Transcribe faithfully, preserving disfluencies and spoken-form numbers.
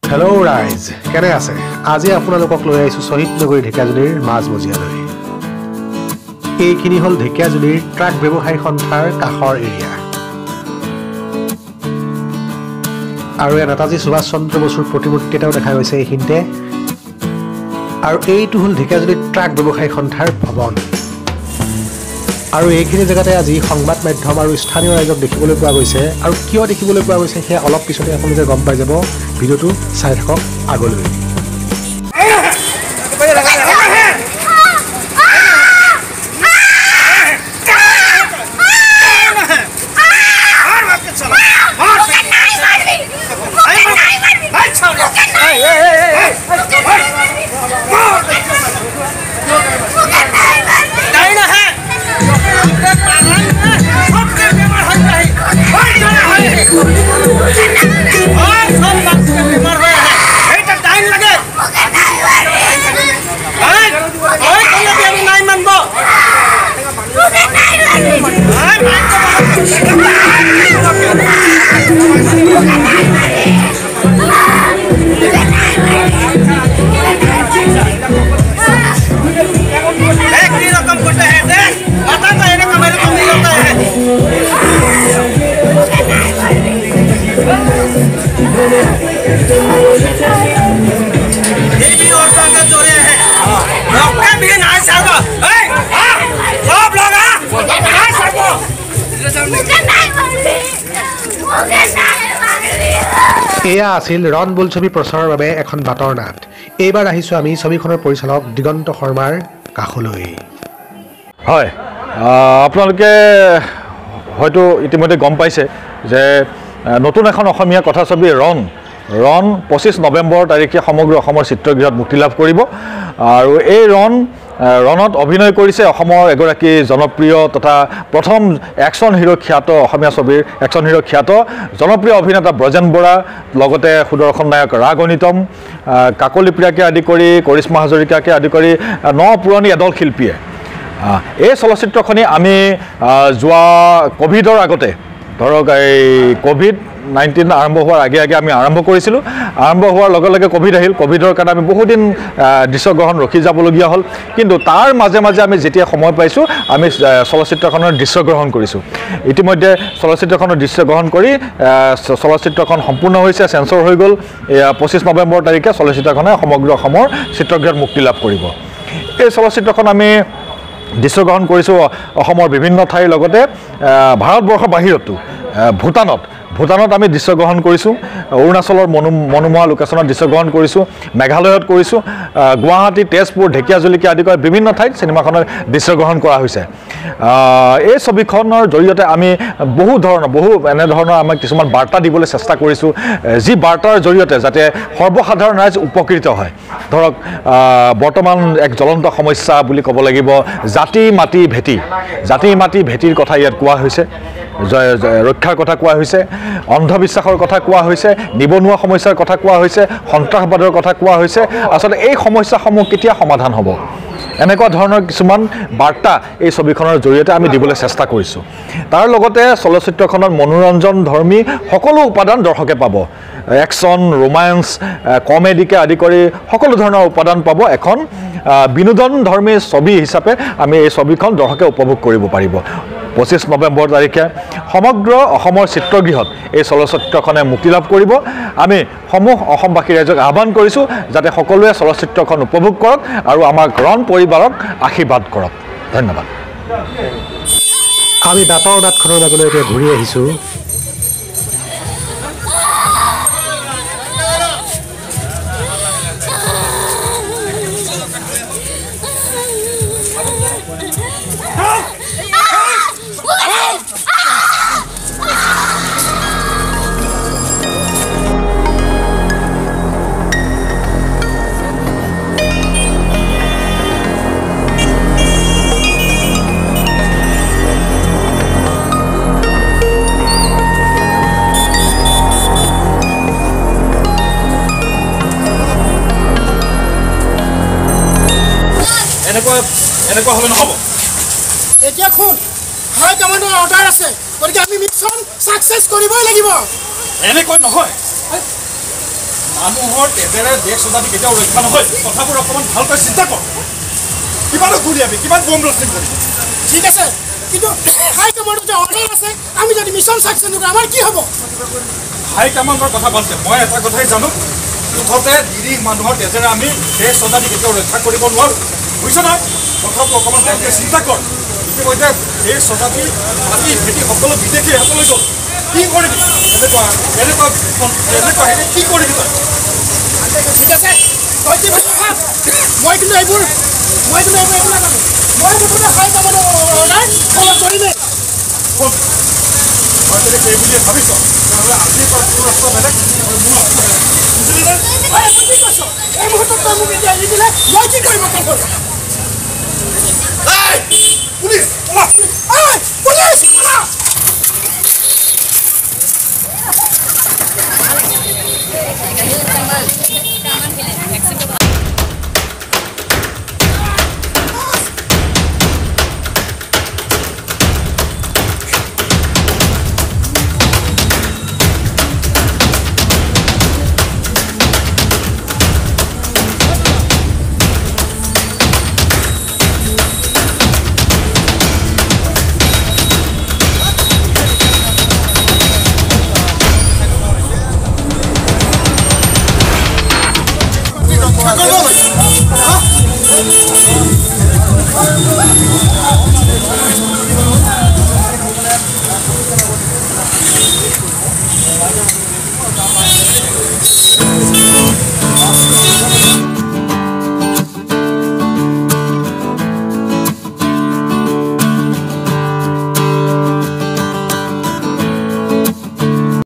Hello' ৰাইজ, কেনে আছে? আজি আপোনালোকক লৈ আহিছোঁ শ্বহীদ নগৰী ঢেকিয়াজুলিৰ মাজমজিয়ালৈ। এইখিনি হ'ল ঢেকিয়াজুলিৰ ট্ৰাক ব্যৱসায়ী সন্থাৰ কাষৰ এৰিয়া। আৰু এই নেতাজী সুভাষ চন্দ্ৰ বসুৰ প্ৰতিমূৰ্তি এটাও দেখা গৈছে এইখিনিতে। আৰু এইটো হ'ল ঢেকিয়াজুলিৰ ট্ৰাক ব্যৱসায়ী সন্থাৰ ভৱন। আৰু এইখিনি জেগাতে আজি সংবাদ মাধ্যম আৰু স্থানীয় ৰাইজক দেখিবলৈ পোৱা গৈছে। আৰু কিয় দেখিবলৈ পোৱা গৈছে সেয়া অলপ পিছতে আপোনালোকে গম পাই যাব। ভিডিঅ'টো চাই থাকক আগলৈ। এয়া আছিল ৰণ বোলছবি প্ৰচাৰৰ বাবে এখন বাটৰ নাট। এইবাৰ আহিছোঁ আমি ছবিখনৰ পৰিচালক দিগন্ত শৰ্মাৰ কাষলৈ। হয়, আপোনালোকে হয়তো ইতিমধ্যে গম পাইছে যে নতুন এখন অসমীয়া কথাছবি ৰণ ৰণ পঁচিছ নৱেম্বৰ তাৰিখে সমগ্ৰ অসমৰ চিত্ৰগৃহত মুক্তি লাভ কৰিব। আৰু এই ৰণ ৰণত অভিনয় কৰিছে অসমৰ এগৰাকী জনপ্ৰিয় তথা প্ৰথম একশ্যন হিৰো খ্যাত অসমীয়া ছবিৰ একশ্যন হিৰো খ্যাত জনপ্ৰিয় অভিনেতা ব্ৰজেন বৰা, লগতে সুদৰ্শন নায়ক ৰাগ অনিতম, কাকলি প্ৰিয়াকে আদি কৰি কৰিশ্মা হাজৰিকাকে আদি কৰি ন পুৰণি এদল শিল্পীয়ে এই চলচ্চিত্ৰখনি আমি যোৱা কোভিডৰ আগতে ধৰক এই কোভিড নাইণ্টিন আৰম্ভ হোৱাৰ আগে আগে আমি আৰম্ভ কৰিছিলোঁ। আৰম্ভ হোৱাৰ লগে লগে কোভিড আহিল। কোভিডৰ কাৰণে আমি বহুদিন দৃশ্যগ্ৰহণ ৰখি যাবলগীয়া হ'ল। কিন্তু তাৰ মাজে মাজে আমি যেতিয়া সময় পাইছোঁ আমি চলচ্চিত্ৰখনৰ দৃশ্যগ্ৰহণ কৰিছোঁ। ইতিমধ্যে চলচ্চিত্ৰখনৰ দৃশ্যগ্ৰহণ কৰি চলচ্চিত্ৰখন সম্পূৰ্ণ হৈছে, চেঞ্চৰ হৈ গ'ল। এয়া পঁচিছ নৱেম্বৰ তাৰিখে চলচ্চিত্ৰখনে সমগ্ৰ অসমৰ চিত্ৰগৃহত মুক্তি লাভ কৰিব। এই চলচ্চিত্ৰখন আমি দৃশ্যগ্ৰহণ কৰিছোঁ অসমৰ বিভিন্ন ঠাইৰ লগতে ভাৰতবৰ্ষৰ বাহিৰতো ভূটানত ভূটানত আমি দৃশ্যগ্ৰহণ কৰিছোঁ, অৰুণাচলৰ মনো মনোমোহা লোকেশ্যনত দৃশ্যগ্ৰহণ কৰিছোঁ, মেঘালয়ত কৰিছোঁ, গুৱাহাটী, তেজপুৰ, ঢেকিয়াজুলিকে আদি কৰি বিভিন্ন ঠাইত চিনেমাখনৰ দৃশ্যগ্ৰহণ কৰা হৈছে। এই ছবিখনৰ জৰিয়তে আমি বহু ধৰণৰ বহু এনেধৰণৰ আমাক কিছুমান বাৰ্তা দিবলৈ চেষ্টা কৰিছোঁ, যি বাৰ্তাৰ জৰিয়তে যাতে সৰ্বসাধাৰণ ৰাইজ উপকৃত হয়। ধৰক বৰ্তমান এক জ্বলন্ত সমস্যা বুলি ক'ব লাগিব জাতি মাটি ভেটি জাতি মাটি ভেটিৰ কথা ইয়াত কোৱা হৈছে, ৰক্ষাৰ কথা কোৱা হৈছে, অন্ধবিশ্বাসৰ কথা কোৱা হৈছে, নিবনুৱা সমস্যাৰ কথা কোৱা হৈছে, সন্ত্ৰাসবাদৰ কথা কোৱা হৈছে। আচলতে এই সমস্যাসমূহ কেতিয়া সমাধান হ'ব, এনেকুৱা ধৰণৰ কিছুমান বাৰ্তা এই ছবিখনৰ জৰিয়তে আমি দিবলৈ চেষ্টা কৰিছোঁ। তাৰ লগতে চলচ্চিত্ৰখনত মনোৰঞ্জন ধৰ্মী সকলো উপাদান দৰ্শকে পাব। একশ্যন, ৰোমান্স, কমেডিকে আদি কৰি সকলো ধৰণৰ উপাদান পাব। এখন বিনোদন ধৰ্মী ছবি হিচাপে আমি এই ছবিখন দৰ্শকে উপভোগ কৰিব পাৰিব। পঁচিছ নৱেম্বৰ তাৰিখে সমগ্ৰ অসমৰ চিত্ৰগৃহত এই চলচ্চিত্ৰখনে মুক্তি লাভ কৰিব। আমি সমূহ অসমবাসী ৰাইজক আহ্বান কৰিছোঁ যাতে সকলোৱে চলচ্চিত্ৰখন উপভোগ কৰক আৰু আমাৰ ৰণ পৰিবাৰক আশীৰ্বাদ কৰক। ধন্যবাদ। আমি বাটৰ নাটখনৰ মাজলৈ এতিয়া ঘূৰি আহিছোঁ। এনেকুৱা এনেকুৱা হবে নহব। এতিয়া খুন হাই কমান্ডৰ অৰ্ডাৰ আছে, গতিকে আমি মিছন সাকসেস কৰিবই লাগিব। এনেকৈ নহয়, মানুহৰ তেজেৰে দেশ স্বাধীন কেতিয়াও ৰক্ষা নহয় কথাবোৰ অকণমান ভালকৈ চিন্তা কৰ কিমানো ঘূৰিয়াবি কিমান বম ব্লাষ্টিং কৰিবি ঠিক আছে কিন্তু হাই কমাণ্ডৰ যে অৰ্ডাৰ আছে আমি যদি মিছন চাকচেছ নকৰোঁ আমাৰ কি হ'ব হাই কমাণ্ডৰ কথা বাদ দে মই এটা কথাই জানো মুঠতে নিৰীহ মানুহৰ তেজেৰে আমি দেশ স্বাধীন কেতিয়াও ৰক্ষা কৰিব নোৱাৰোঁ বুজিছ নহয় কথাবোৰ অকণমান ভালকৈ চিন্তা কৰ ইতিমধ্যে দেশ স্বাধীন মাটি ভেটি সকলো বিদেশী হাতলৈ গ'ল কি কৰিবি এনেকুৱা এনেকুৱা এনেকুৱা হেৰি কি কৰিবি তই ঠিক আছে তই কি ভাবি ভাব মই কিন্তু এইবোৰ মই কিন্তু এইবোৰ এইবিলাক নানো মই মুঠতে হাই কমাণ্ডৰ অৰ্ডাৰ ফ'ল' কৰিমেই শুন মই যদি সেই বুলিয়ে ভাবিছ তেতিয়াহ'লে আজিৰ পৰা তোৰ ৰাস্তা বেলেগ আৰু মোৰ ৰাস্তা বেলেগ বুজিলি নে এই মুহূৰ্তত তই মোক এতিয়া এৰি দিলে মই কি কৰিম অকল